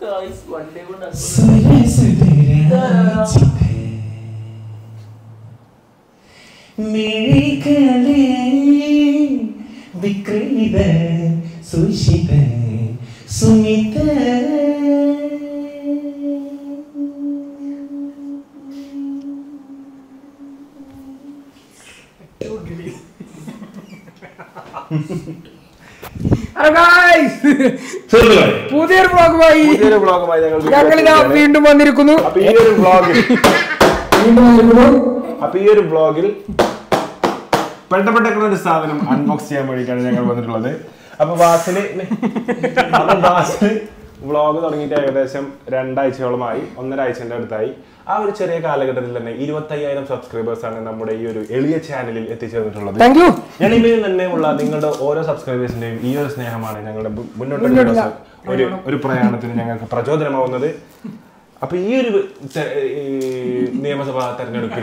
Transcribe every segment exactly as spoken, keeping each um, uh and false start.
മിഴികളെ വിക്രീത സുഷിത സുമിത പുതിയൊരു വ്ളോഗുമായി ഞങ്ങൾ വീണ്ടും വന്നിരിക്കുന്നു. അപ്പൊ ഈ ഒരു വ്ളോഗിൽ അപ്പൊ ഈ ഒരു വ്ളോഗിൽ പെട്ടപ്പെട്ട ഒരു സാധനം അൺബോക്സ് ചെയ്യാൻ വേണ്ടിയിട്ടാണ് ഞങ്ങൾ വന്നിട്ടുള്ളത്. അപ്പൊ വാസില് അപ്പൊ വാസില് വ്ളോഗ് തുടങ്ങിയിട്ട് ഏകദേശം രണ്ടാഴ്ചയോളമായി, ഒന്നര ആഴ്ചന്റെ അടുത്തായി. ആ ഒരു ചെറിയ കാലഘട്ടത്തിൽ തന്നെ ഇരുപത്തി അയ്യായിരം സബ്സ്ക്രൈബേഴ്സ് ആണ് നമ്മുടെ ഈ ഒരു എളിയ ചാനലിൽ എത്തിച്ചേർന്നിട്ടുള്ളത്. ഞാനിമയിൽ തന്നെ ഉള്ള നിങ്ങളുടെ ഓരോ സബ്സ്ക്രൈബേഴ്സിന്റെയും ഈ ഒരു സ്നേഹമാണ് ഞങ്ങളുടെ മുന്നോട്ടുള്ള ഒരു ഒരു പ്രയാണത്തിന് ഞങ്ങൾക്ക് പ്രചോദനമാവുന്നത്. അപ്പൊ ഈ ഒരു നിയമസഭാ തെരഞ്ഞെടുപ്പിൽ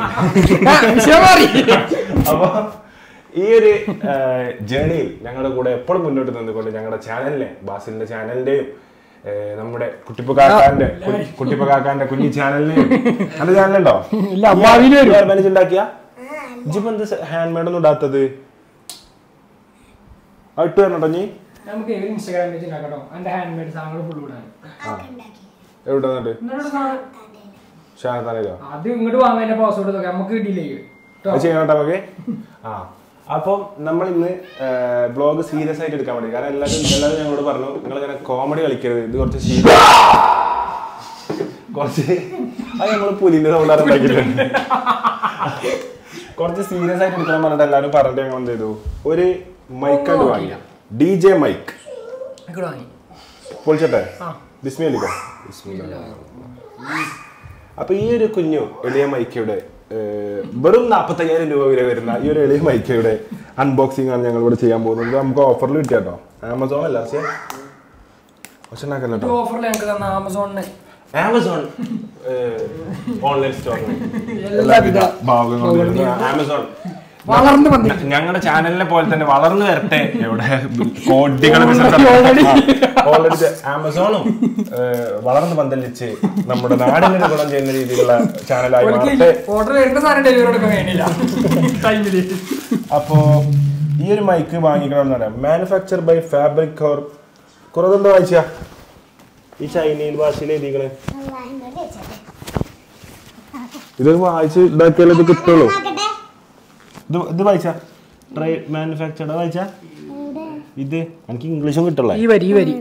അപ്പൊ ഈ ഒരു ജേണിയിൽ ഞങ്ങളുടെ കൂടെ എപ്പോഴും മുന്നോട്ട് നിന്നുകൊണ്ട് ഞങ്ങളുടെ ചാനലിനെ, ബാസിലിന്റെ ചാനലിന്റെയും നമ്മുടെ കുട്ടിപ്പക്കാക്കാന്റെ കുട്ടിപ്പക്കാക്കാന്റെ കുഞ്ഞി ചാനലിനെയും എന്റെ ചാനലുണ്ടോ ഉണ്ടാക്കിയ ജിബന്ത് ഹാൻഡ് മെയ്ഡ് ഒന്നും ഇടാത്തത് ഇട്ട് തരണോ നീ? നമുക്ക് ഇൻസ്റ്റാഗ്രാം പേജ് ഉണ്ടാക്കട്ടോ. എന്റെ ഹാൻഡ് മെയ്ഡ് സാധനങ്ങൾ ഫുൾ ഇടാൻ. എവിടെ ഷാനത്താനോ? അത് ഇങ്ങോട്ട് വാങ്ങാൻ പാസ്വേഡ് നമുക്ക് കിട്ടിയില്ലേ ചെയ്യണോട്ടോ നമുക്ക്. ആ അപ്പം നമ്മൾ ഇന്ന് ബ്ലോഗ് സീരിയസ് ആയിട്ട് എടുക്കാൻ വേണ്ടി, കാരണം എല്ലാവരും എല്ലാവരും ഞങ്ങളോട് പറഞ്ഞു നിങ്ങൾ ഇങ്ങനെ കോമഡി കളിക്കരുത്, ഇത് കുറച്ച് സീരിയസ് കുറച്ച് അത് നമ്മൾ പുലിന്റെ സൗണ്ടാണ് ഉണ്ടാക്കിയിട്ടുണ്ട്, കുറച്ച് സീരിയസ് ആയിട്ട് എടുക്കണം പറഞ്ഞിട്ട് എല്ലാവരും പറഞ്ഞിട്ട് ഞങ്ങൾ എന്ത് ചെയ്തു, ഒരു മൈക്കായിട്ട് വാങ്ങിയ ഡി ജെ മൈക്ക് പൊളിച്ചട്ടെ. ബിസ്മില്ലാ. അപ്പൊ ഈ ഒരു കുഞ്ഞു എളിയ മൈക്കയുടെ വെറും നാപ്പത്തയ്യായിരം രൂപ വില വരുന്ന ഈ ഒരു എളിയ മൈക്കയുടെ അൺബോക്സിംഗ് ആണ് ഞങ്ങൾ ഇവിടെ ചെയ്യാൻ പോകുന്നത്. നമുക്ക് ഓഫറിൽ കിട്ടിയാട്ടോ, ആമസോൺ അല്ല ആമസോൺ ഓൺലൈൻ സ്റ്റോറിൽ എല്ലാവിധ ഭാഗങ്ങളും ആമസോൺ ഞങ്ങളുടെ ചാനലിനെ പോലെ തന്നെ വളർന്നു വരട്ടെ. എവിടെ കോടികൾ ഓൾറെഡി ആമസോണും വളർന്നു പന്തലിച്ച് നമ്മുടെ നാടിന് ഗുണം ചെയ്യുന്ന രീതിയിലുള്ള ചാനലായി മാറട്ടെ. അപ്പോ ഈ ഒരു മൈക്ക് വാങ്ങിക്കണം എന്നാണ് മാനുഫാക്ചർ ബൈ ഫാബ്രിക് കോർ. കുറെന്താ വായിച്ച ഈ ചൈനീസ് ഭാഷയിൽ എഴുതിക്കണേ. ഇത് വായിച്ച് ഇതാക്കിയാലേ ഇത് കിട്ടുള്ളൂ. ഇത് വായിച്ച ട്രൈ മാനുഫാക്ചർഡ് വായിച്ച ഇത് എനിക്ക് ഇംഗ്ലീഷും കിട്ടുള്ള ഈ വരി ഈ വരി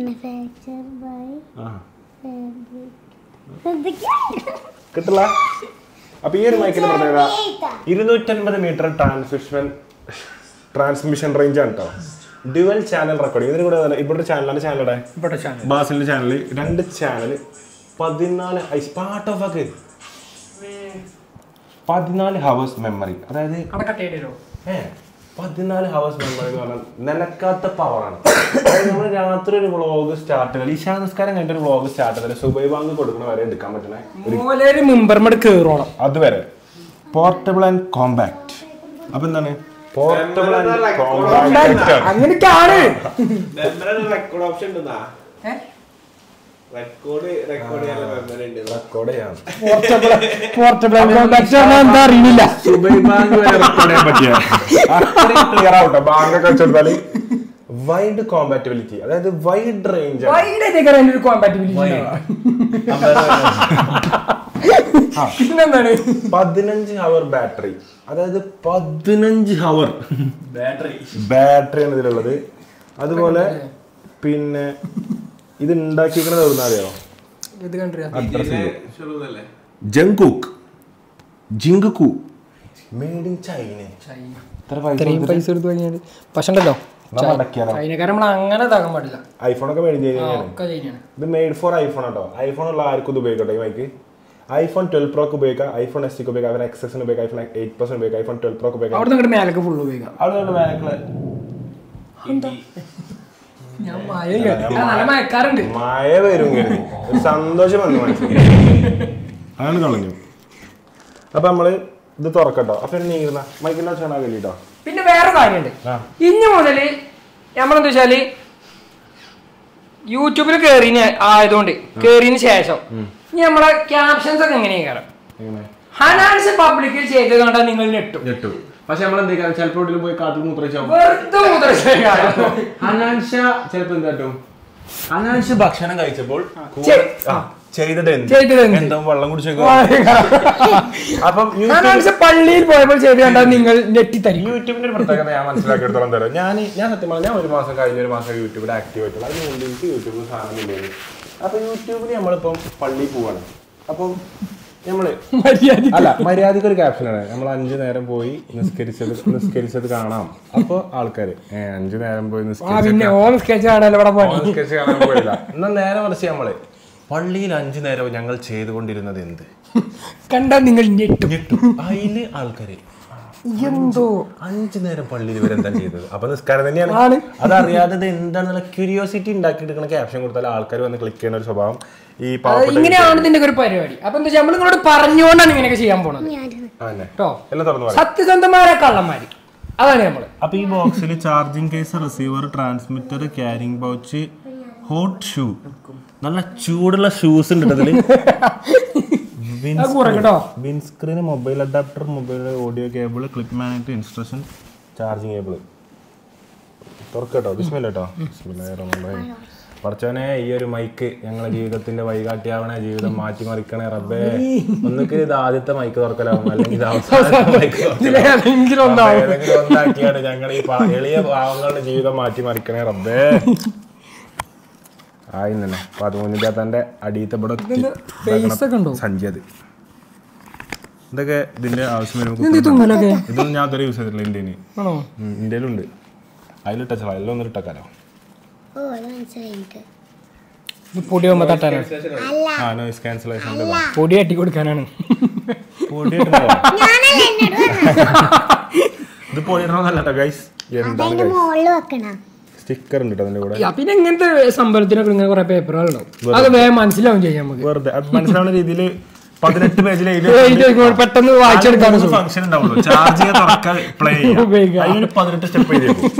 കിട്ടില്ല. അപ്പൊ ഈ ഒരു മൈക്കിന്റെ പ്രത്യേകത ഇരുന്നൂറ്റൻപത് മീറ്റർ ട്രാൻസ്മിഷൻ ട്രാൻസ്മിഷൻ റേഞ്ച് ആണ് കേട്ടോ. Dual channel recording. ഇതിന് കൂടെ ഇവിടെ ചാനലാണ് ചാനലുടെ ബാസിലിന്റെ ചാനൽ രണ്ട് ചാനൽ പതിനാല് പാർട്ട് ഓഫ് ആക്ക് പതിനാല് ഹവേഴ്സ് മെമ്മറി. അതായത് ഏ പതിനാല് ഹവേഴ്സ് മെമ്മറി എന്ന് പറഞ്ഞാൽ നിലക്കാത്ത പവറാണ്. അതായത് നമ്മൾ രാത്രി ഒരു വ്ളോഗ് സ്റ്റാർട്ട് ചെയ്താൽ ഇശാ നിസ്കാരം കഴിഞ്ഞ ഒരു വ്ളോഗ് സ്റ്റാർട്ട് ചെയ്താൽ സുബൈ ബാങ്ക് കൊടുക്കുന്ന വരെ എടുക്കാൻ പറ്റണേ. അതുവരെ പോർട്ടബിൾ ആൻഡ് കോമ്പാക്ട്. അപ്പൊ എന്താണ് പോർട്ടബിൾ ആൻഡ് കോമ്പാക്ട് അങ്ങനെയൊക്കെയാണ്. വൈഡ് കോമ്പാറ്റബിലിറ്റി, അതായത് വൈഡ് റേഞ്ച്, പതിനഞ്ച് ഹവർ ബാറ്ററി, അതായത് പതിനഞ്ച് ഹവർ ബാറ്ററി ബാറ്ററിയാണ് ഇതിലുള്ളത്. അതുപോലെ പിന്നെ ഇത് ഉണ്ടാക്കിയിരിക്കുന്നത് എവിടുന്ന അറിയോ? ജങ്കുക്ക് ജിങ്കുക്കു മെയ്ഡ് ഇൻ ചൈന. ഐഫോണൊക്കെ മെയ്ഡ് ചെയ്യുന്നതാണ്. ഇത് മെയ്ഡ് ഫോർ ഐഫോൺ കേട്ടോ. ഐഫോൺ ഉള്ള ആർക്കും ഇത് ഉപയോഗിക്കട്ടെ. ഈ മൈക്ക് ഐഫോൺ ട്വൽവ് പ്രോക്ക് ഉപയോഗിക്കാം, ഐഫോൺ എസ് സിക്ക് ഉപയോഗിക്കാം, ഐഫോൺ എക്സസിന് ഉപയോഗിക്കാം, ഐഫോൺ എയ്റ്റ് പ്ലസിന് ഉപയോഗിക്കാം, ഐഫോൺ ട്വൽവ് പ്രോക്ക് ഉപയോഗിക്കാം. അവിടെ മേലൊക്കെ ഫുൾ ഉപയോഗിക്കാം. അവിടെ മേലൊക്കെ മഴ വരും ഒരു സന്തോഷം വന്നു അതാണ് കളഞ്ഞു. അപ്പൊ നമ്മള് ഇത് തുറക്കട്ടോ. അപ്പൊ നീങ്ങുന്ന മൈക്കിന്റെ ചാണകല്ലോ. പിന്നെ വേറെ കാര്യമുണ്ട്. ഇനി മുതല് നമ്മളെന്താ വെച്ചാല് യൂട്യൂബിൽ കേറിന് ആയതുകൊണ്ട് കേറിന് ശേഷം ഇനി നമ്മളെ ക്യാപ്ഷൻസ് ഒക്കെ എങ്ങനെയാ ഹനാൻസ് പബ്ലിക്കിൽ ചെയ്ത് കണ്ടാൽ നിങ്ങൾ ഞെട്ടും ഞെട്ടും പക്ഷെ നമ്മൾ എന്താ ചിലപ്പോൾ പോയി കാട്ടിൽ മൂത്രച്ചാവും ഹനാൻഷ ചിലപ്പോ എന്ത് കാട്ടും ഹനാൻഷ ഭക്ഷണം കഴിച്ചപ്പോൾ ചെയ്തത് എന്തോ വെള്ളം കുടിച്ചേക്കോ അപ്പം പള്ളിയിൽ പോയപ്പോൾ ചെയ്ത് കണ്ടാൽ നിങ്ങൾ ഞെട്ടിത്തരും. യൂട്യൂബിന്റെ ഒരു പ്രത്യേകത ഞാൻ മനസ്സിലാക്കിയെടുത്തോളം തരാം. ഞാൻ ഞാൻ സത്യം പറഞ്ഞാൽ ഞാൻ ഒരു മാസം കഴിഞ്ഞ ഒരു മാസം യൂട്യൂബിൽ ആക്റ്റീവ് ആയിട്ടുള്ള അതിന് മുമ്പ് എനിക്ക് യൂട്യൂബിൽ സാധനം ഇല്ലായിരുന്നു. അപ്പൊ യൂട്യൂബിൽ നമ്മളിപ്പം പള്ളിയിൽ പോവാണ്. അപ്പം നമ്മള് അല്ല മര്യാദക്ക് ഒരു ക്യാപ്ഷനാണ് നമ്മൾ അഞ്ചു നേരം പോയി നിസ്കരിച്ചത് നിസ്കരിച്ചത് കാണാം. അപ്പൊ ആൾക്കാര് ഏഹ് അഞ്ചു നേരം പോയി നിസ്കരിച്ച് കാണാൻ പോയില്ല. എന്നാൽ നേരെ മറിച്ച് നമ്മള് പള്ളിയിൽ അഞ്ചു നേരം ഞങ്ങൾ ചെയ്തുകൊണ്ടിരുന്നത് എന്ത് കണ്ടാ നിങ്ങൾ ഞെട്ടും. അതില് ആൾക്കാര് എന്തോ അഞ്ചു നേരം പള്ളിയിൽ ഇവരെന്താ ചെയ്തത്. അപ്പൊ നിസ്കാരം തന്നെയാണ്. അതറിയാതെ എന്താണെന്നുള്ള ക്യൂരിയോസിറ്റി ഉണ്ടാക്കിയെടുക്കുന്ന ക്യാപ്ഷൻ കൊടുത്താൽ ആൾക്കാർ വന്ന് ക്ലിക്ക് ചെയ്യുന്ന ഒരു സ്വഭാവം ഈ ഇങ്ങനെയാണ് ഇതിന്റെ ഒരു പരിപാടി. അപ്പൊ എന്താ നമ്മൾ നിങ്ങളോട് പറഞ്ഞുകൊണ്ടാണ് ഇങ്ങനെയൊക്കെ ചെയ്യാൻ പോണത് കേട്ടോ. സത്യസന്ധമാരെ കള്ളന്മാര് അതാണ് നമ്മള്. അപ്പൊ ഈ ബോക്സിൽ charging case, receiver, transmitter, carrying pouch, hot shoe, നല്ല ചൂടുള്ള ഷൂസ് ഉണ്ട് അതില്, windscreen, mobile adapter, mobile audio cable, clip magnet, instruction, charging cable. തുറക്കട്ടോ ബിസ്മില്ലാട്ടോ. പറച്ചോനെ ഈ ഒരു മൈക്ക് ഞങ്ങളെ ജീവിതത്തിന്റെ വഴികാട്ടിയാവണേ, ജീവിതം മാറ്റിമറിക്കണേ റബ്ബേ. ഒന്നിക്ക് ഇത് ആദ്യത്തെ മൈക്ക് തുറക്കലാവും, അല്ലെങ്കിൽ ഇത് അവസാനത്തെ മൈക്ക് ഒന്നാക്കിയാണ് ഞങ്ങൾ ഈ എളിയ പാവങ്ങളുടെ ജീവിതം മാറ്റിമറിക്കണേ റബ്ബേ. ആയി തന്നെ പതിമൂന്നിന്റെ തന്റെ അടിയത്തെ ഇവിടെ സഞ്ചി. അത് ഇതൊക്കെ ഇതിന്റെ ആവശ്യം വരുമ്പോൾ ഇതൊന്നും ഞാൻ ഇതുവരെ യൂസ് ചെയ്തിട്ടില്ല. ഇന്ത്യന് ഇന്ത്യയിലുണ്ട്. അതിലിട്ടോ അതിലൊന്നും ഇട്ടക്കാലോ. പൊടി പൊടി അട്ടി കൊടുക്കാനാണ്. പൊടി ഇത് പൊടി ഇടണമെന്നല്ലോ ഗൈസ്. സ്റ്റിക്കർ ഉണ്ട് അതിന്റെ കൂടെ. പിന്നെ ഇങ്ങനത്തെ സംഭവത്തിനൊക്കെ ഇങ്ങനെ കുറെ പേപ്പറുകളുണ്ടാവും. അത് വേഗം മനസ്സിലാവും ചെയ്യാം നമുക്ക്. വെറുതെ മനസ്സിലാവുന്ന രീതിയിൽ പതിനെട്ട് പേജിൽ പെട്ടെന്ന് വായിച്ചെടുക്കാൻ ഫംഗ്ഷൻ ഉണ്ടാവുള്ളൂ. ചാർജിങ് തുറക്കാൻ പ്ലേ ചെയ്യാം. പതിനെട്ട് സ്റ്റെപ്പ്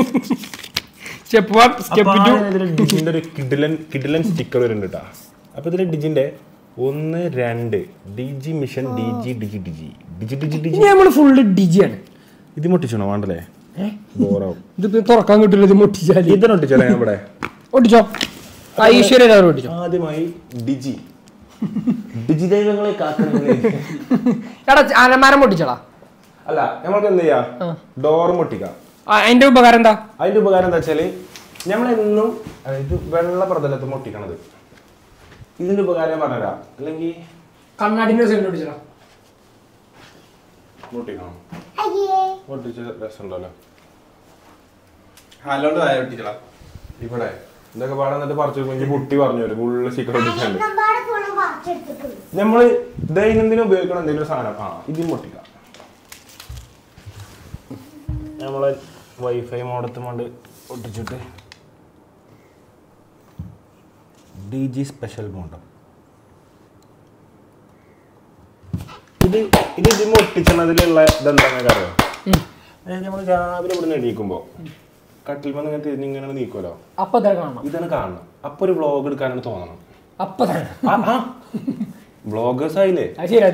ഡിജിന്റെ ഒരു കിഡിലൻ കിഡിലൻ സ്റ്റിക്കർ വരുന്നുണ്ട് കേട്ടോ. അപ്പൊ ഇതില് ഡിജിന്റെ ഒന്ന് രണ്ട് ഡിജി മിഷൻ ഡിജി ഡിജി ഡിജി ഡിജി ഡിജി ഡിജി നമ്മള് ഫുള്ള് ഡിജിയാണ്. ഇത് മുട്ടിച്ചോണോ വേണ്ടല്ലേ? ഇത് തുറക്കാൻ കിട്ടില്ല. ഇത് മുട്ടിച്ചാൽ ഇതിനെ ഒട്ടിച്ചോളാം. ഞാൻ ഇവിടെ ഒട്ടിച്ചോ ഐശ്വര്യ ഒട്ടിച്ചോ. ആദ്യമായി ഡിജി ഡിജി ദൈവങ്ങളെ കാക്കണേ. അലമാരം പൊട്ടിച്ചോളാ. അല്ല നമ്മൾക്ക് എന്ത് ചെയ്യാം, ഡോർ മുട്ടിക്കാം. അതിന്റെ ഉപകാരം എന്താ? അതിന്റെ ഉപകാരം എന്താ വെച്ചാല് നമ്മളെന്നും ഇത് വെള്ള പ്രതലത്ത് മുട്ടിക്കണത്. ഇതിന്റെ ഉപകാരം പറഞ്ഞുതരാം. അല്ലെങ്കിൽ കണ്ണാടിന്റെ സൈഡിൽ ഒട്ടിച്ചോ. മുട്ടിക്കണം പൊട്ടിച്ച രസമുണ്ടല്ലോ. ഇവിടെ ഇതൊക്കെ പാടാൻ എന്നിട്ട് പറിച്ചു കുട്ടി പറഞ്ഞു വരും ഫുള്ള് സ്റ്റിക്കർ ഒട്ടിച്ചുണ്ട്. നമ്മള് ദൈനംദിനം ഉപയോഗിക്കണം എന്തെങ്കിലും സാധനം ആ ഇതും പൊട്ടിക്കാം. നമ്മള് വൈഫൈ മോഡത്തും കൊണ്ട് ഒട്ടിച്ചിട്ട് ഡി ജി സ്പെഷ്യൽ മോഡം ഇത് ഇത് ഇതിന് ഒട്ടിച്ചതിലുള്ള ഇതെന്താണെന്നൊക്കെ അറിയാം. അതായത് നമ്മൾ രാവിലെ ഇവിടെ നിന്ന് എണീക്കുമ്പോ കട്ടിൽ വന്ന് ഇങ്ങനെ തിരിഞ്ഞിങ്ങനെ നീക്കുമല്ലോ, അപ്പൊ ഇതാണ് കാണണം. അപ്പൊ ഒരു വ്ളോഗ് എടുക്കാനാണ് തോന്നണം. അപ്പൊ വ്ളോഗേഴ്സ് ആയില്ലേ,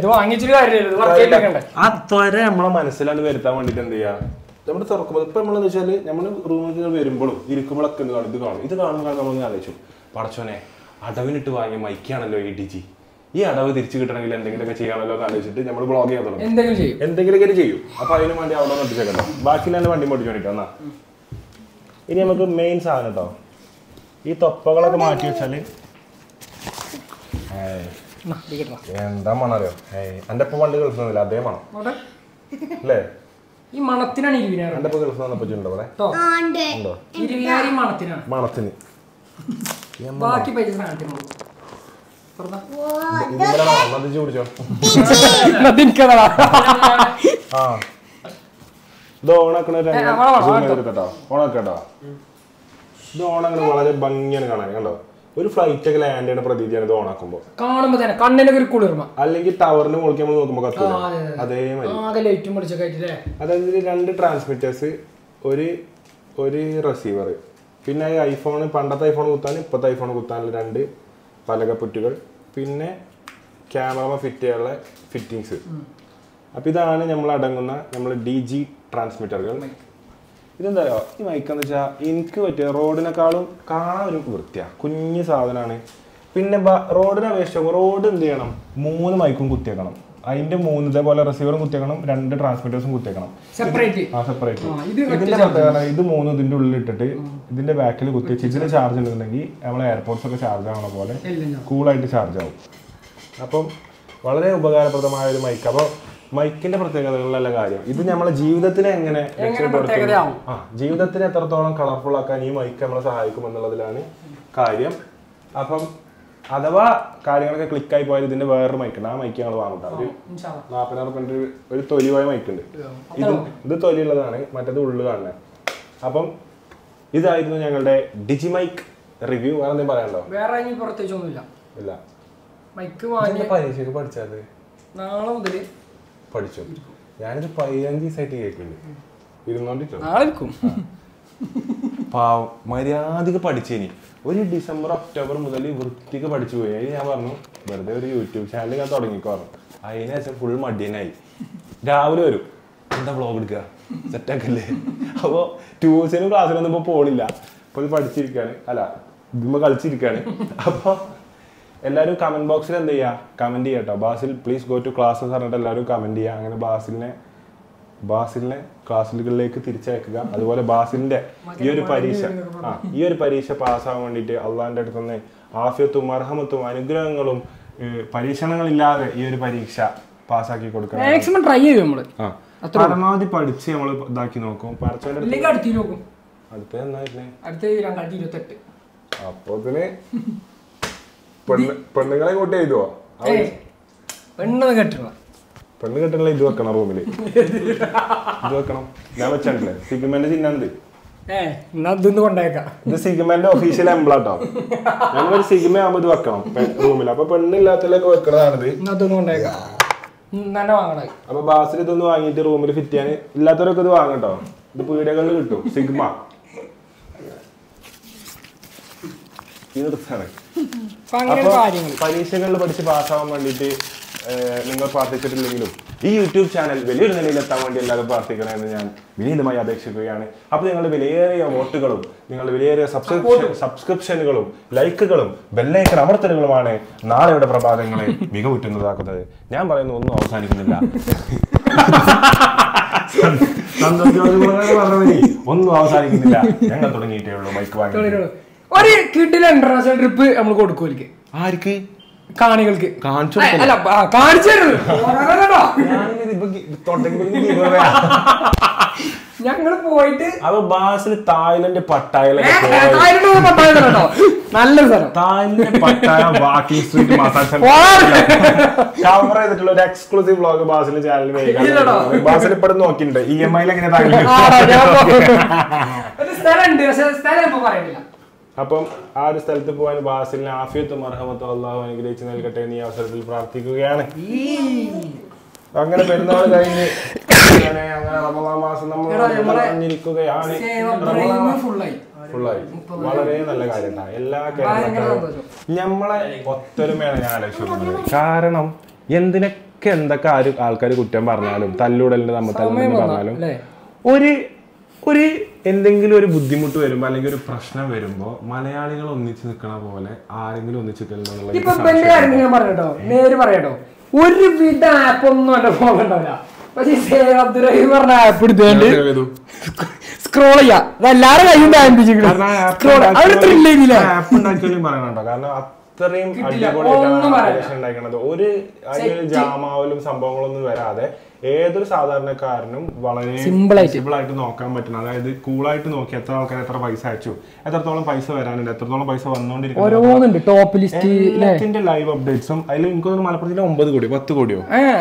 ആ ത്വര നമ്മളെ മനസ്സിലാണ് വരുത്താൻ വേണ്ടിട്ട് എന്ത് ചെയ്യാ, നമ്മൾ തുറക്കുമ്പോൾ ഇപ്പൊ നമ്മളെന്ന് വെച്ചാല് നമ്മൾ റൂമിൽ വരുമ്പോഴും ഇരിക്കുമ്പോഴൊക്കെ എന്ത് കാണും, ഇത് കാണും. ഇത് കാണുമ്പോൾ നമ്മൾ ആലോചിച്ചു പടച്ചോനെ അടവിനിട്ട് വാങ്ങിയ മൈക്കാണല്ലോ ഈ ഡിജി, ഈ അടവ് തിരിച്ചു കിട്ടണമെങ്കിൽ എന്തെങ്കിലുമൊക്കെ ചെയ്യാമല്ലോ എന്ന് ആലോചിച്ചിട്ട് നമ്മൾ ബ്ലോഗ് ചെയ്യാൻ തുടങ്ങും. എന്തെങ്കിലുമൊക്കെ ചെയ്യും. അപ്പൊ അതിന് വേണ്ടി അവിടെ ഒട്ടിച്ചേക്കല്ലോ. ബാക്കി ഞാൻ വണ്ടി പൊട്ടിച്ചു വേണ്ടിട്ടോ. എന്നാ ഇനി നമുക്ക് മെയിൻ സാധനം കേട്ടോ, ഈ തൊപ്പകളൊക്കെ മാറ്റി വെച്ചാല് എന്താ മണറിയോ, എന്റെ ഇപ്പൊ വണ്ടി കളിക്കുന്നില്ല അതേ മണം അല്ലേ? ഈ മണത്തിനാണ് എന്റെ ഇപ്പൊ ഗൾഫ് വന്നപ്പോ ഉണ്ടോ ഇവിടെ മണത്തിന് കുടിച്ചോ. ആ ഇത് ഓണാക്കണ കേട്ടോ, ഓണാക്കട്ടോ. ഇത് ഓണാക്കണ വളരെ ഭംഗിയാണ് കാണാൻ. കണ്ടോ, ഒരു ഫ്ലൈറ്റ് ഒക്കെ ലാൻഡ് ചെയ്യുന്ന പ്രതീതിയാണ് ഇത് ഓണാക്കുമ്പോ. കാണുമ്പോ തന്നെ കണ്ണിനൊക്കെ ഒരു കുളിർമ. അല്ലെങ്കിൽ ടവറിന് മുകളിൽ നമ്മൾ നോക്കുമ്പോ കത്തൂല അതേമാതിരി. അതായത് രണ്ട് ട്രാൻസ്മിറ്റേഴ്സ്, ഒരു ഒരു റിസീവർ, പിന്നെ ഐഫോൺ പണ്ടത്തെ ഐഫോൺ കുത്താൻ ഇപ്പോഴത്തെ ഐഫോൺ കുത്താനുള്ള രണ്ട് പലകപ്പുറ്റുകൾ, പിന്നെ ക്യാമറ ഫിറ്റ് ചെയ്യാനുള്ള ഫിറ്റിങ്സ്. അപ്പം ഇതാണ് നമ്മൾ അടങ്ങുന്ന നമ്മൾ ഡി ജി ട്രാൻസ്മിറ്ററുകൾ. ഇതെന്താ പറയുക, ഈ മൈക്കെന്ന് വെച്ചാൽ എനിക്ക് പറ്റിയ റോഡിനേക്കാളും കാണാൻ ഒരു വൃത്തിയാണ്, കുഞ്ഞു സാധനമാണ്. പിന്നെ റോഡിനെ അപേക്ഷിച്ച് റോഡ് എന്ത് ചെയ്യണം, മൂന്ന് മൈക്കും കുത്തിയേക്കണം. അതിന്റെ മൂന്ന് ഇതേപോലെ റിസീവറും കുത്തിയേക്കണം, രണ്ട് ട്രാൻസ്മിറ്റേഴ്സും കുത്തിയേക്കണം. ആ സെപ്പറേറ്റ്. ഇതിന്റെ പ്രത്യേകത ഇത് മൂന്നും ഇതിന്റെ ഉള്ളിൽ ഇട്ടിട്ട് ഇതിന്റെ ബാക്കിൽ കുത്തി വെച്ച് ഇതിന് ചാർജ് ഉണ്ടെന്നുണ്ടെങ്കിൽ നമ്മളെ എയർപോർട്ട്സ് ഒക്കെ ചാർജ് ആവണ പോലെ കൂളായിട്ട് ചാർജ് ആവും. അപ്പം വളരെ ഉപകാരപ്രദമായ ഒരു മൈക്ക്. അപ്പോൾ മൈക്കിന്റെ പ്രത്യേകതകളിലുള്ള കാര്യം ഇത് നമ്മളെ ജീവിതത്തിനെ എങ്ങനെ രക്ഷപ്പെടുത്തും, ആ ജീവിതത്തിനെ എത്രത്തോളം കളർഫുൾ ആക്കാൻ ഈ മൈക്ക് നമ്മളെ സഹായിക്കും എന്നുള്ളതിലാണ് കാര്യം. അപ്പം അഥവാ കാര്യങ്ങളൊക്കെ ക്ലിക്കായി പോയാൽ ഇതിന്റെ വേറൊരു മൈക്കുണ്ട്, ആ മൈക്ക് ഞങ്ങൾ വാങ്ങും. ഒരു നാൽപ്പതിനായിരം റുപ്യൻ്റെ ഒരു തൊലിവായ മൈക്കുണ്ട്. ഇത് ഇത് തൊലിയുള്ളതാണ്, മറ്റേത് ഉള്ളു കാണുന്നത്. അപ്പം ഇതായിരുന്നു ഞങ്ങളുടെ ഡിജി മൈക്ക് റിവ്യൂ. വേറെ എന്തെങ്കിലും പറയാനുണ്ടോ? വേറെ പ്രത്യേകിച്ചൊന്നുമില്ല. ഇല്ല. മൈക്ക് വാങ്ങി പരീക്ഷയ്ക്ക് പഠിച്ചത് നാളെ മുതൽ പഠിച്ചു. ഞാനൊരു പതിനഞ്ച് ദിവസമായിട്ട് കേൾക്കുന്നുണ്ട്, ഇരുന്നോണ്ടിട്ടോ. പാവം മര്യാദക്ക് പഠിച്ചേനി. ഒരു ഡിസംബർ ഒക്ടോബർ മുതൽ വൃത്തിക്ക് പഠിച്ചു പോയി. അതിന് ഞാൻ പറഞ്ഞു വെറുതെ ഒരു യൂട്യൂബ് ചാനൽ ഞാൻ തുടങ്ങിക്കോ പറഞ്ഞു. അതിന് ശേഷം ഫുൾ മടിയനായി. രാവിലെ വരും, എന്താ വ്ളോഗ് എടുക്കുക, സെറ്റാക്കല്ലേ. അപ്പോൾ ട്യൂഷനും ക്ലാസ്സിലൊന്നും ഇപ്പോൾ പോണില്ല, അപ്പോൾ ഇത് പഠിച്ചിരിക്കുകയാണ്, അല്ല ഇതുമ്പോൾ കളിച്ചിരിക്കുകയാണ്. അപ്പോൾ എല്ലാവരും കമന്റ് ബോക്സിൽ എന്ത് ചെയ്യുക, കമന്റ് ചെയ്യാം കേട്ടോ. Basil please go to classes പറഞ്ഞിട്ട് എല്ലാവരും കമന്റ് ചെയ്യുക. അങ്ങനെ ബാസിലിനെ ബാസിലിനെ ക്ലാസ്സുകളിലേക്ക് തിരിച്ചയക്കുക. അതുപോലെ ബാസിലിന്റെ ഈ ഒരു പരീക്ഷ ആ ഈ ഒരു പരീക്ഷ പാസ്സാകാൻ വേണ്ടിയിട്ട് അള്ളാഹിന്റെ അടുത്ത് നിന്ന് ആഫിയത്തും മർഹമത്തും അനുഗ്രഹങ്ങളും പരീക്ഷണങ്ങളില്ലാതെ ഈ ഒരു പരീക്ഷ പാസ്സാക്കി കൊടുക്കണം. മാക്സിമം ട്രൈ ചെയ്യും നമ്മള്. ആ പരമാവധി പഠിച്ച് നമ്മൾ ഇതാക്കി നോക്കും. അടുത്ത എന്നായിരുന്നേ അപ്പൊ ഇതിന് പെണ്ണുങ്ങളെ കൂട്ടി എഴുതുവോ? പെണ്ണ് കെട്ടണം, പെണ്ണ് കെട്ടണ ഇത് വെക്കണം, റൂമില് ഇത് വെക്കണം. ഞാൻ വെച്ചല്ലേ സിഗ്മെന്റ് ചിഹ്നണ്ട്, ഇത് സിഗ്മെന്റ് ഒഫീഷ്യൽ എംബ്ലാട്ടോ. ഞങ്ങളൊരു സിഗ്മ ആകുമ്പോ ഇത് വെക്കണം റൂമിൽ. അപ്പൊ പെണ്ണില്ലാത്തതിലൊക്കെ വെക്കണതാണിത്. അപ്പൊ ബാസിൽ ഇതൊന്ന് വാങ്ങിയിട്ട് റൂമിൽ ഫിറ്റ് ചെയ്യാൻ ഇല്ലാത്തവരൊക്കെ ഇത് വാങ്ങട്ടോ. ഇത് പീടികകളിൽ കിട്ടും സിഗ്മ. പരീക്ഷകളിൽ പഠിച്ച് പാസ്സാവാൻ വേണ്ടിയിട്ട് നിങ്ങൾ പ്രാർത്ഥിച്ചിട്ടില്ലെങ്കിലും ഈ യൂട്യൂബ് ചാനൽ വലിയൊരു നിലയിലെത്താൻ വേണ്ടി എല്ലാവരും പ്രാർത്ഥിക്കണമെന്ന് ഞാൻ വിനീതമായി അപേക്ഷിക്കുകയാണ്. അപ്പോൾ നിങ്ങളുടെ വിലയേറിയ വോട്ടുകളും നിങ്ങളുടെ വിലയേറിയ സബ്സ്ക്രിപ്ഷൻ സബ്സ്ക്രിപ്ഷനുകളും ലൈക്കുകളും ബെല്ലൈക്കൺ അമർത്തലുകളുമാണ് നാളെയുടെ പ്രഭാതങ്ങളെ മികവുറ്റുന്നതാക്കുന്നത്. ഞാൻ പറയുന്നു ഒന്നും അവസാനിക്കുന്നില്ല. ഒന്നും അവസാനിക്കുന്നില്ല. ഞങ്ങൾ തുടങ്ങിയിട്ടേ ഉള്ളൂ മൈക്ക് വാങ്ങി. ഒരു കിട്ടില്ല ഇന്റർനാഷണൽ ട്രിപ്പ് നമ്മൾ കൊടുക്കും. ആർക്ക്? കാണികൾക്ക് കാണിച്ചു അല്ല കാണിച്ചു ഞങ്ങള് പോയിട്ട് അപ്പൊ ബാസിൽ തായ്ലൻഡ് പട്ടായ നല്ല സ്ഥലം. Thailand Pattaya walking street massage cover ചെയ്തിട്ടുള്ള ഒരു എക്സ്ക്ലൂസീവ് വ്ളോഗ് ബാസിന്റെ ചാനലിൽ ബാസിൽ ഇപ്പോഴും നോക്കിയിട്ടുണ്ട്. ഇ എം ഐയിൽ എങ്ങനെ അപ്പം ആ ഒരു സ്ഥലത്ത് പോകാൻ ബാസിലിന് ആഫിയത്തും അർഹമത്തും അള്ളാഹു അനുഗ്രഹിച്ച് നൽകട്ടെ എന്ന് ഈ അവസരത്തിൽ പ്രാർത്ഥിക്കുകയാണ്. അങ്ങനെ പെരുന്നാൾ കഴിഞ്ഞ് അങ്ങനെ റമദാൻ മാസം നമ്മൾ പറഞ്ഞിരിക്കുകയാണ്. ഫുള്ളായി വളരെ നല്ല കാര്യമാണ്. എല്ലാ കേരളക്കാരും നമ്മളെ ഒത്തൊരുമയാണ് ഞാൻ ആലോചിക്കുന്നത്. കാരണം എന്തിനൊക്കെ എന്തൊക്കെ ആര് ആൾക്കാർ കുറ്റം പറഞ്ഞാലും തല്ലൂടലിന്റെ നമ്മൾ തല്ലുണ്ടെന്ന് പറഞ്ഞാലും ഒരു ഒരു എന്തെങ്കിലും ഒരു ബുദ്ധിമുട്ട് വരുമ്പോ അല്ലെങ്കിൽ ഒരു പ്രശ്നം വരുമ്പോ മലയാളികൾ ഒന്നിച്ച് നിൽക്കണ പോലെ ആരെങ്കിലും ഒന്നിച്ച് ഞാൻ പറയട്ടോ നേര് പറയട്ടോ ഒരുവിധ ആപ്പ് ഒന്നും എന്റെ ഫോൺ ഉണ്ടാവില്ല. പക്ഷെ അബ്ദുറഹീം പറഞ്ഞ ആപ്പ് എടുത്തുകൊണ്ട് സ്ക്രോൾ ചെയ്യാം. എല്ലാരും കയ്യും ആപ്പ് ഉണ്ടാക്കിയാലും പറയണോ. കാരണം അത്രയും അടിപൊളിയായിട്ടാണ് ഒരു അതിൽ ജാമാവലും സംഭവങ്ങളൊന്നും വരാതെ ഏതൊരു സാധാരണക്കാരനും വളരെ സിമ്പിൾ ആയിട്ട് നോക്കാൻ പറ്റുന്ന, അതായത് കൂളായിട്ട് നോക്കി എത്ര ആൾക്കാർ എത്ര പൈസ അയച്ചു, എത്രത്തോളം പൈസ വരാനുണ്ട്, എത്രത്തോളം പൈസ വന്നോണ്ടിരിക്കുന്നു, ടോപ്പ് ലിസ്റ്റിന്റെ ലൈവ് അപ്ഡേറ്റ്സും. അതിൽ എനിക്ക് തോന്നുന്നു മലപ്പുറം ജില്ല ഒമ്പത് കോടി പത്ത് കോടിയോ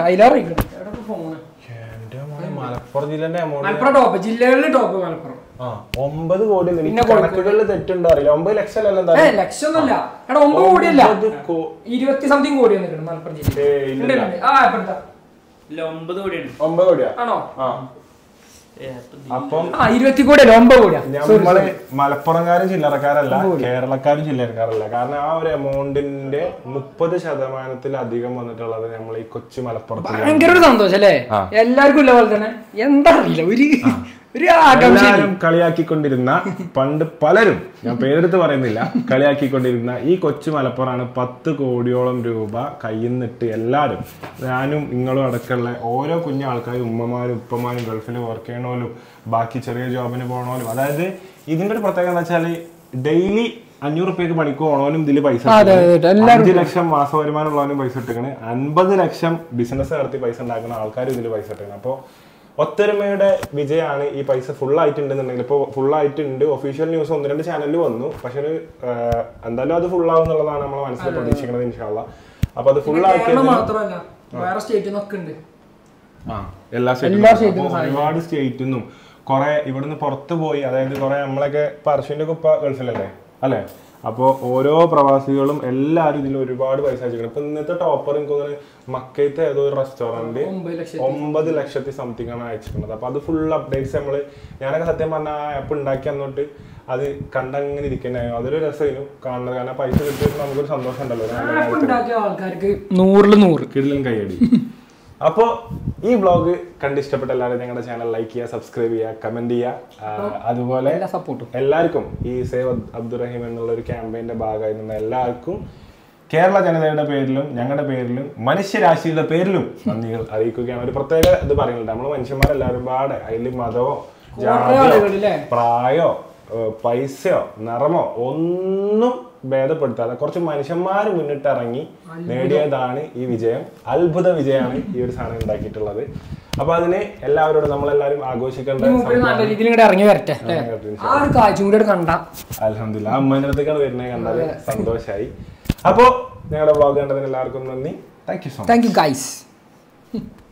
മലപ്പുറം ജില്ലന്റെ എമൗണ്ട് ജില്ലകളിൽ ടോപ്പ് മലപ്പുറം ഒമ്പത് കോടി. കണക്കുകളിൽ തെറ്റുണ്ടോ അറിയില്ല. ഒമ്പത് ലക്ഷം ലക്ഷമൊന്നുമില്ല, ഒമ്പത് കോടിയല്ല ഇരുപത്തി സംതിങ് കോടി മലപ്പുറം ജില്ല. ഒമ്പത് കോടിയാ ആണോ? അപ്പം ഇരുപത്തി കോടി അല്ല ഒമ്പത് കോടിയാ നമ്മള് മലപ്പുറംകാരും ചില്ലറക്കാരല്ല, കേരളക്കാരും ചില്ലറക്കാരല്ല. കാരണം ആ ഒരു എമൗണ്ടിന്റെ മുപ്പത് ശതമാനത്തിലധികം വന്നിട്ടുള്ളത് നമ്മൾ ഈ കൊച്ചു മലപ്പുറത്ത്. ഭയങ്കര ഒരു സന്തോഷം അല്ലേ എല്ലാവർക്കും ഇല്ല പോലെ തന്നെ. എന്താ അറിയില്ല ഒരു എല്ലാരും കളിയാക്കിക്കൊണ്ടിരുന്ന പണ്ട് പലരും, ഞാൻ പേരെടുത്ത് പറയുന്നില്ല, കളിയാക്കിക്കൊണ്ടിരുന്ന ഈ കൊച്ചു മലപ്പുറമാണ് പത്ത് കോടിയോളം രൂപ കയ്യിൽ നിന്നിട്ട് എല്ലാരും, ഞാനും നിങ്ങളും അടക്കമുള്ള ഓരോ കുഞ്ഞു ആൾക്കാരും, ഉമ്മമാരും ഉപ്പമാരും ഗൾഫിൽ വർക്ക് ചെയ്യണോലും ബാക്കി ചെറിയ ജോബിന് പോകണോലും. അതായത് ഇതിന്റെ ഒരു പ്രത്യേകത എന്താ വെച്ചാല് ഡെയിലി അഞ്ഞൂറ് റുപ്യക്ക് പണിക്ക് പോകണോനും ഇതിൽ പൈസ, അഞ്ചു ലക്ഷം മാസ വരുമാനം ഉള്ളവനും പൈസ ഇട്ടിക്കണ്, അൻപത് ലക്ഷം ബിസിനസ് നടത്തി പൈസ ഉണ്ടാക്കുന്ന ആൾക്കാരും ഇതിൽ പൈസ ഇട്ടിക്കണം. അപ്പോൾ ഒത്തൊരുമയുടെ വിജയമാണ് ഈ പൈസ ഫുൾ ആയിട്ടുണ്ടെന്നുണ്ടെങ്കിൽ. ഇപ്പോൾ ഫുൾ ആയിട്ടുണ്ട്, ഒഫീഷ്യൽ ന്യൂസ് ഒന്ന് രണ്ട് ചാനലിൽ വന്നു. പക്ഷെ ഒരു എന്തായാലും അത് ഫുൾ ആവും എന്നുള്ളതാണ് നമ്മൾ മനസ്സിൽ പ്രതീക്ഷിക്കുന്നത് ഇൻഷാല്ലാ. അപ്പൊ അത് ഫുൾ ആക്കിയത് എല്ലാ സ്റ്റേറ്റും ഒരുപാട് സ്റ്റേറ്റിൽ നിന്നും കുറെ ഇവിടുന്ന് പുറത്ത് പോയി, അതായത് കുറെ നമ്മളൊക്കെ പർഷ്യന്റെ കുപ്പ ഗൾഫിലല്ലേ അല്ലെ, അപ്പോൾ ഓരോ പ്രവാസികളും എല്ലാവരും ഇതിൽ ഒരുപാട് പൈസ അയച്ചിരിക്കണം. ഇപ്പൊ ഇന്നത്തെ ടോപ്പർ എനിക്ക് തോന്നുന്നത് മക്കയത്തെ ഏതോ ഒരു റെസ്റ്റോറന്റ് ഒമ്പത് ലക്ഷത്തി സംതിങ് ആണ് അയച്ചിട്ടുള്ളത്. അപ്പൊ അത് ഫുൾ അപ്ഡേറ്റ്സ് നമ്മള്, ഞാനൊക്കെ സത്യം പറഞ്ഞ ആ ആപ്പ് ഉണ്ടാക്കി തന്നിട്ട് അത് കണ്ടങ്ങനെ ഇരിക്കുന്നതായിരുന്നു. അതൊരു രസമായിരുന്നു കാണുന്നത്. കാരണം പൈസ കിട്ടിയിട്ട് നമുക്കൊരു സന്തോഷം ഉണ്ടല്ലോ, ആൾക്കാർക്ക് നൂറില് നൂറ് കിടിലൻ കൈയടി. അപ്പോ ഈ വ്ളോഗ് കണ്ടിഷ്ടപ്പെട്ട എല്ലാവരും ഞങ്ങളുടെ ചാനൽ ലൈക്ക് ചെയ്യുക, സബ്സ്ക്രൈബ് ചെയ്യുക, കമന്റ് ചെയ്യുക. അതുപോലെ എല്ലാവർക്കും ഈ സേവ് അബ്ദുറഹീം എന്നുള്ള ഒരു ക്യാമ്പയിന്റെ ഭാഗമായി നിന്ന എല്ലാവർക്കും കേരള ജനതയുടെ പേരിലും ഞങ്ങളുടെ പേരിലും മനുഷ്യരാശിയുടെ പേരിലും നന്ദികൾ അറിയിക്കുകയാണ്. ഒരു പ്രത്യേക ഇത് പറയുന്നുണ്ട്, നമ്മൾ മനുഷ്യന്മാരെല്ലാവരും പാടെ അതിൽ മതമോ ജാതിയോ പ്രായോ പൈസയോ നിറമോ ഒന്നും ഭേദപ്പെടുത്താതെ കുറച്ച് മനുഷ്യന്മാർ മുന്നിട്ടിറങ്ങി നേടിയതാണ് ഈ വിജയം. അത്ഭുത വിജയമാണ് ഈ ഒരു സാധനം ഉണ്ടാക്കിയിട്ടുള്ളത്. അപ്പൊ അതിന് എല്ലാവരോടും നമ്മളെല്ലാരും ആഘോഷിക്കേണ്ട ഇറങ്ങി വരട്ടെ. അൽഹംദുലില്ലാ അമ്മേന്റെ അടുത്തേക്കാണ് വരുന്നത്, കണ്ടാല് സന്തോഷായി. അപ്പോ ഞങ്ങളുടെ വ്ളോഗ് കണ്ടതിന് എല്ലാവർക്കും നന്ദി. Thank you so much. Thank you guys.